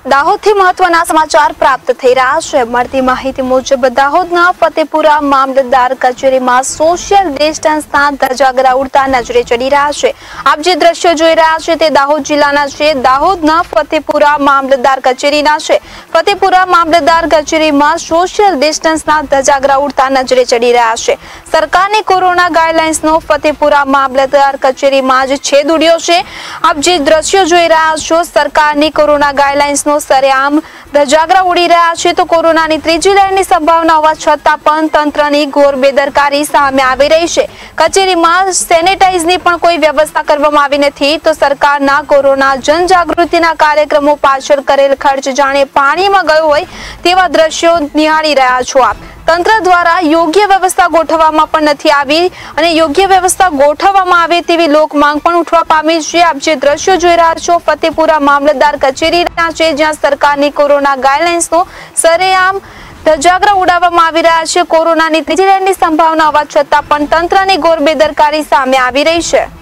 દાહોદથી મહત્વના સમાચાર પ્રાપ્ત થઈ રહ્યા છે। મળતી માહિતી મુજબ દાહોદના ફતેપુરા મામલતદાર કચેરીમાં સોશિયલ ડિસ્ટન્સના ધજાગરા ઉડતા નજરે ચડી રહ્યા છે। આપ જે દ્રશ્યો જોઈ રહ્યા છે તે દાહોદ જિલ્લાના છે। દાહોદના ફતેપુરા મામલતદાર કચેરીના છે। ફતેપુરા મામલતદાર કચેરીમાં સોશિયલ ડિસ્ટન્સના ધજાગરા ઉડતા નજરે ચડી રહ્યા છે। સરકારની કોરોના ગાઈડલાઇન્સનો ફતેપુરા મામલતદાર કચેરીમાં જ છેદ ઉડ્યો છે। આપ જે દ્રશ્યો જોઈ રહ્યા છો સરકારની કોરોના ગાઈડલાઇન્સનો સરેઆમ ધજાગરા ઉડી રહ્યા છે। તો કોરોનાની ત્રીજી લહેરની સંભાવના હોવા છતાં પણ તંત્રની ઘોર બેદરકારી સામે આવી રહી છે। કચેરીમાં સેનેટાઇઝની પણ કોઈ વ્યવસ્થા કરવામાં આવી નથી। તો સરકારના કોરોના જનજાગૃતિના કાર્યક્રમો પાછળ કરેલ ખર્ચ જાણે પાણીમાં ગયો હોય તેવા દ્રશ્યો નિહાળી રહ્યા છો આપ। તંત્ર દ્વારા યોગ્ય વ્યવસ્થા ગોઠવવામાં પણ નથી આવી અને યોગ્ય વ્યવસ્થા ગોઠવવામાં આવે તેવી લોક માંગ પણ ઉઠવા પામી છે। આપ જે દ્રશ્યો જોઈ રહ્યા છો ફતેપુરા મામલતદાર કચેરીના છે જ્યાં સરકારની કોરોના ગાઈડલાઇન્સનો સરેઆમ ધજાગરા ઉડાવવામાં આવી રહ્યા છે। કોરોનાની ત્રીજી લહેરની સંભાવના હોવા છતાં પણ તંત્રની ઘોર બેદરકારી સામે આવી રહી છે।